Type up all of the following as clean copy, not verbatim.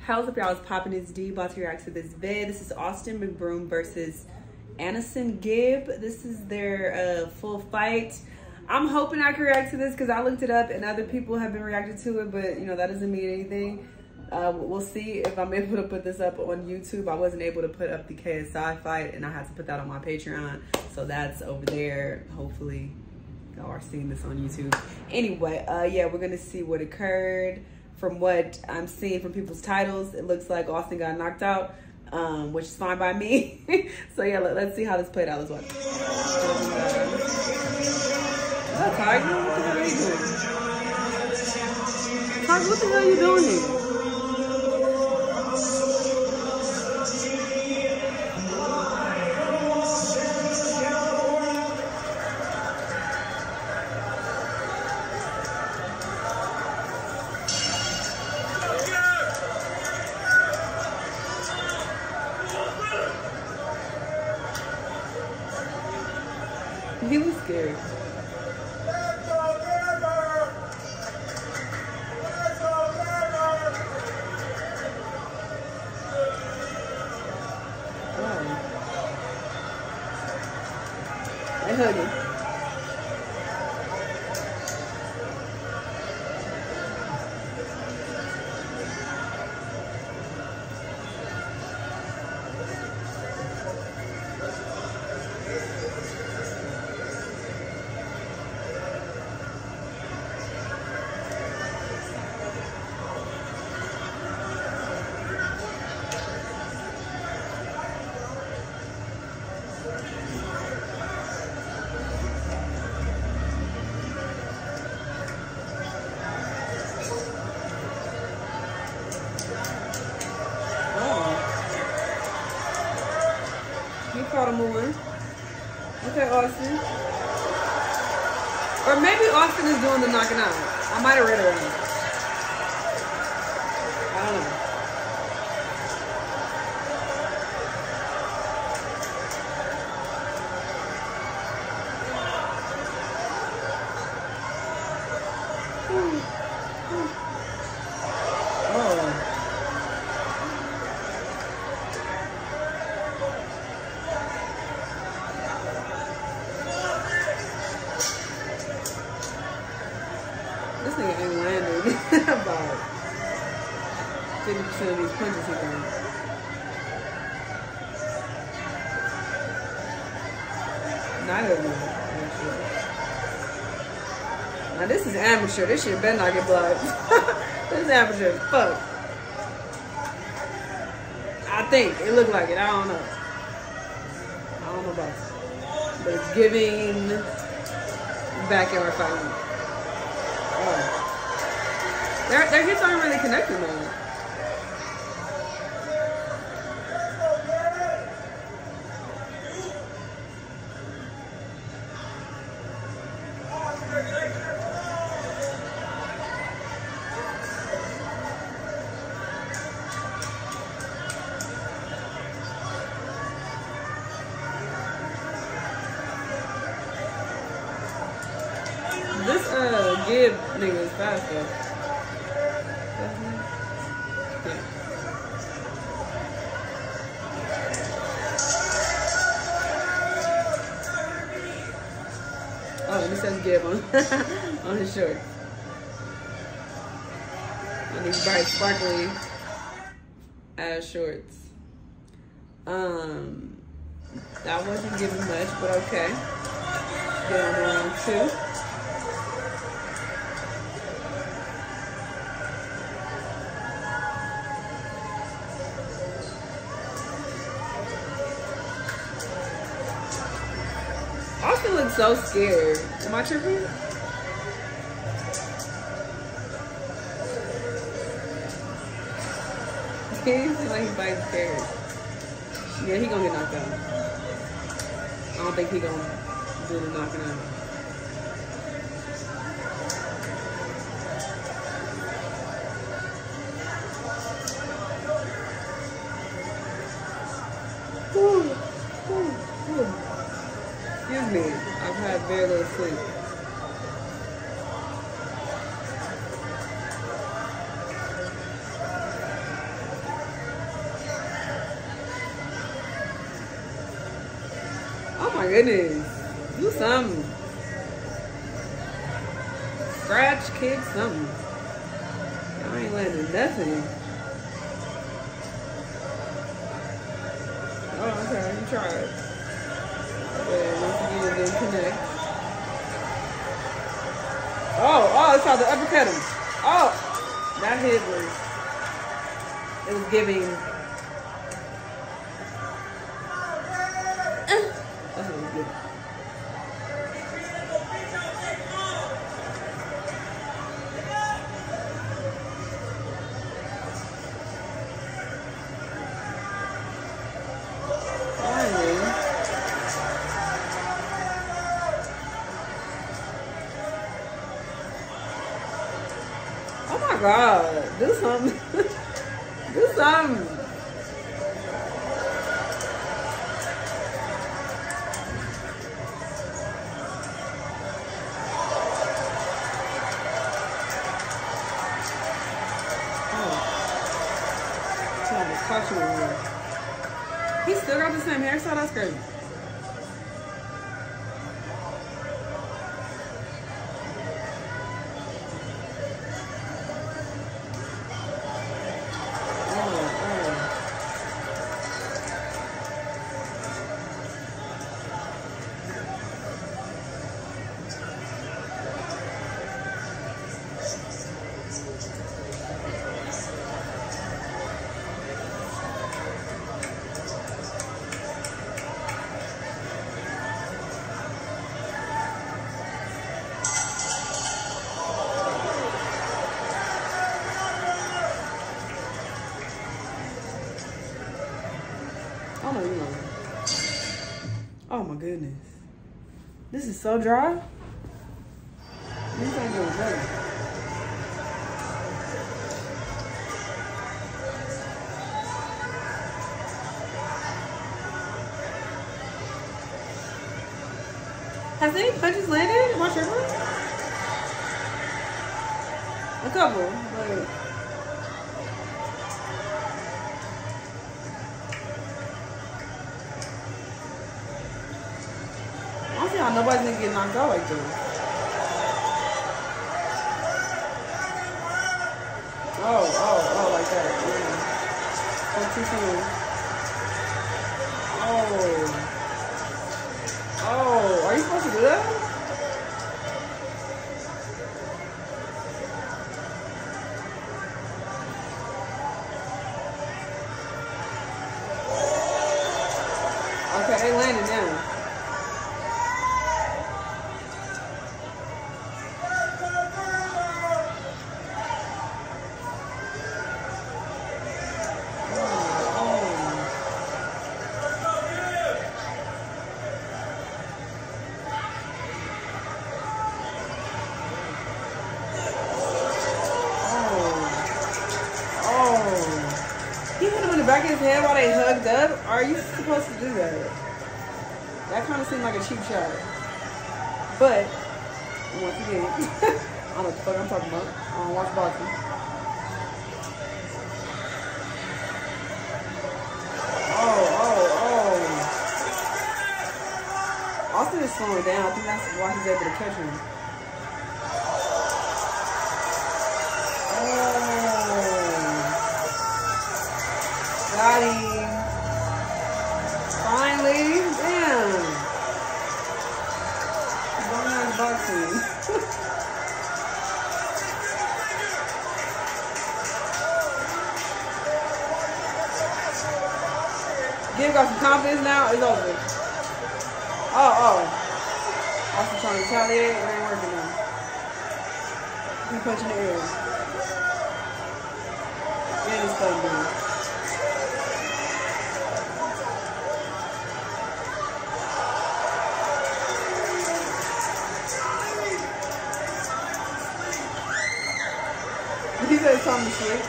How's up, y'all? It's poppin'. It's D. About to react to this vid. This is Austin McBroom versus Anderson Gibb. This is their full fight. I'm hoping I can react to this because I looked it up and other people have been reacting to it, but you know, that doesn't mean anything. We'll see if I'm able to put this up on YouTube. I wasn't able to put up the KSI fight and I had to put that on my Patreon. So that's over there. Hopefully y'all are seeing this on YouTube. Anyway, yeah, we're gonna see what occurred. From what I'm seeing from people's titles, it looks like Austin got knocked out, which is fine by me. So yeah, let's see how this played out. Let's watch. Tiger, what the hell are you doing? Tiger, what the hell are you doing here? He was scared. They hugging. He caught him one. Okay, Austin. Or maybe Austin is doing the knocking out. I might have read it wrong. I don't know. Oh. This nigga ain't landing about 50% of these punches he throws. Neither of them, actually. Now this is amateur. This shit better not get blocked. This is amateur as fuck. I think. It looked like it. I don't know. I don't know about it. But it's giving backyard fighting. Oh. Their hits aren't really connected though. This Gibb nigga is fast though. Yeah. Oh, it says Gibb on on his shorts. On these bright sparkly ass shorts. That wasn't giving much, but okay. Get on round two. Austin looks so scared. Am I tripping? He seems like he's biting scared. Yeah, he gonna get knocked out. I don't think he gonna do the knocking out. Excuse me, I've had very little sleep. my goodness. Do something. Scratch, kick, something. I ain't landing nothing. Oh, okay. You try it. But once again, it didn't connect. Oh, it's tried to uppercut him. Oh, that hit was, it was giving. That's what it was giving. Oh my God, do something. Do something. He still got the same hairstyle. That's crazy. Oh my God. Oh my goodness. This is so dry. This ain't gonna work. Has any punches landed? Am I tripping? A couple, but I don't see how nobody's gonna get knocked out like this. Oh, like that. Yeah. Oh, too soon. Oh, are you supposed to do that? Okay, they landed now. He hit him in the back of his head while they hugged up. Are you supposed to do that? That kind of seemed like a cheap shot. But, once again, I don't know what the fuck I'm talking about. I don't watch boxing. Austin is slowing down. I think that's why he's able to catch him. Got him. Finally. Damn. Going on boxing. Give got some confidence now. It's over. Austin trying to retaliate. It ain't working now. He punching the air. And he's playing good. He said something sweet.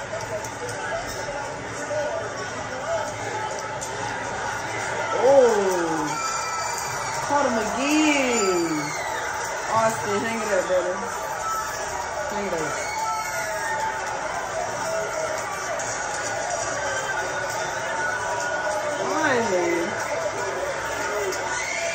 Oh, caught him again. Austin, hang it up, brother. Hang it up. Finally.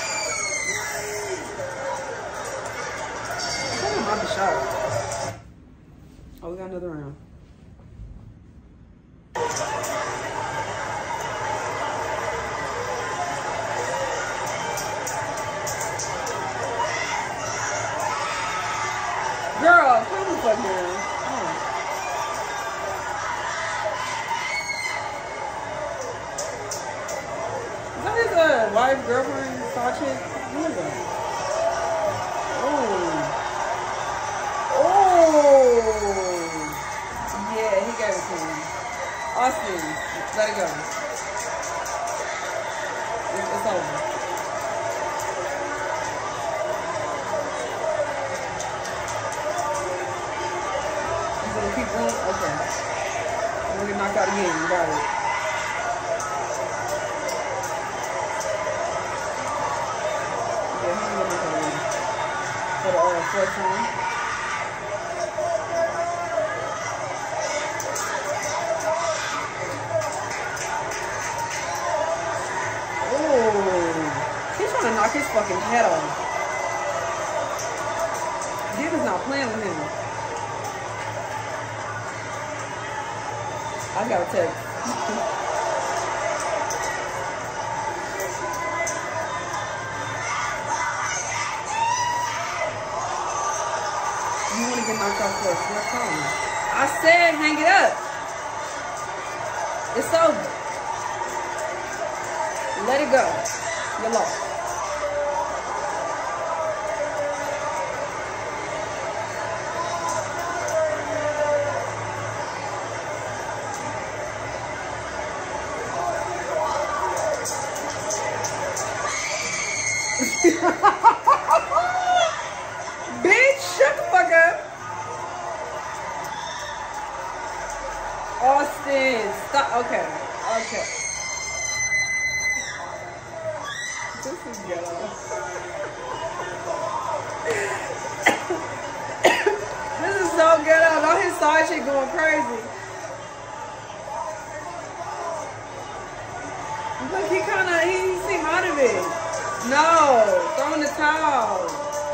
wife, girlfriend, side chick? Who is that? Oh. Yeah, he gave it to him. Austin, let it go. It's over. He's gonna keep going? Okay. I'm gonna get knocked out again. You got it. Yeah, he's gonna get knocked out again. For the fourth time. He's trying to knock his fucking head off. Gibb is not playing with him. I got a text. You want to get knocked off first? What time? I said hang it up. It's over. Let it go. You lost. Bitch, shut the fuck up. Austin, stop. Okay. Okay. This is ghetto. This is so ghetto. Now his side chick going crazy. Look, he seemed out of it. No, throw in the towel.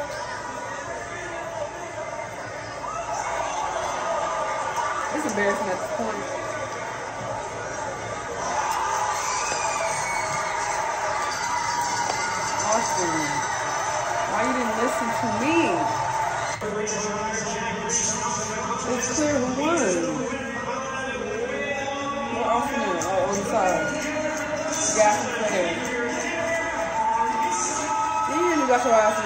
It's embarrassing at this point. Austin, why you didn't listen to me? It's clear who won. What Austin is? Oh, on the side. Gas is clear. You got your ass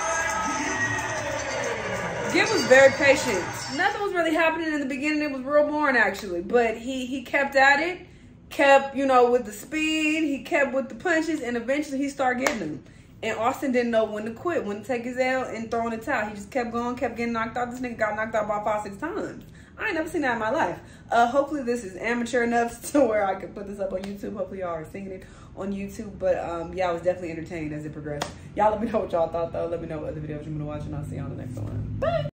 with. Gibb was very patient. Nothing was really happening in the beginning. It was real boring actually, but he kept at it, kept, you know, with the speed, he kept with the punches, and eventually he started getting them. And Austin didn't know when to quit, when to take his L and throw in the towel. He just kept going, kept getting knocked out. This nigga got knocked out about 5-6 times. I ain't never seen that in my life. Hopefully this is amateur enough to where I can put this up on YouTube. Hopefully y'all are seeing it on YouTube. But yeah, I was definitely entertained as it progressed. Y'all let me know what y'all thought though. Let me know what other videos you want to watch, and I'll see you on the next one. Bye.